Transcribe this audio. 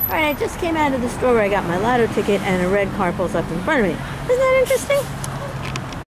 Alright, I just came out of the store where I got my lotto ticket and a red car pulls up in front of me. Isn't that interesting?